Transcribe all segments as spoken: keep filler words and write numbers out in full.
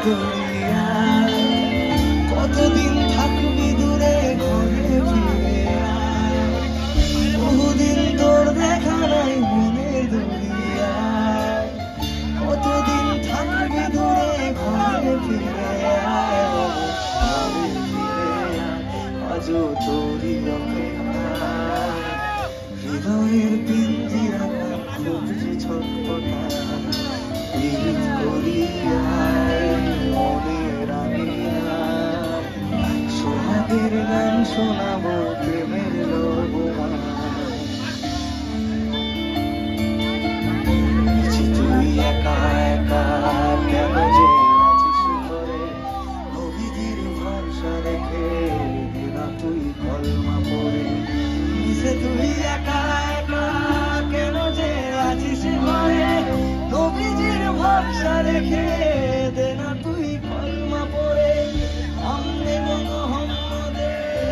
দরিয়ায় কতদিন থাকবি দূরে ঘরে ফিরে আয় বহুদিন তোর দেখা নাই মনের দরিয়ায় কতদিন থাকবি দূরে ঘরে ফিরে আয় ঘরে ফিরে আয় আজও তোরই অপেক্ষায় হৃদয়ের পিঞ্জিরা খুঁজছে ছটফটায় পীড়িত করিয়ায় মনের আঙিনায় সোহাগের গান শোনাবো প্রেমের লবণায় তুই একা একা কেন যে আছিস ঘরে নবীদের ভরসা রেখে না তুই কলমা পড়ে নিচে তুই একা একা কেন যে আছিস ঘরে নবীজির ভরসা রেখে দে না তুই কলমা পড়ে আমনে মোহাম্মদে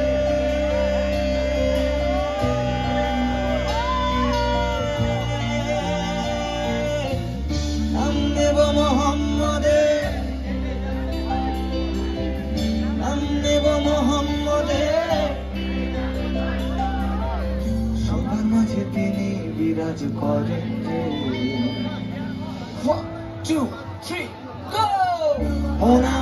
আমনে মোহাম্মদে আমনে মোহাম্মদে সবার মাঝে তিনি বিরাজ করেন রে One, two, three, go!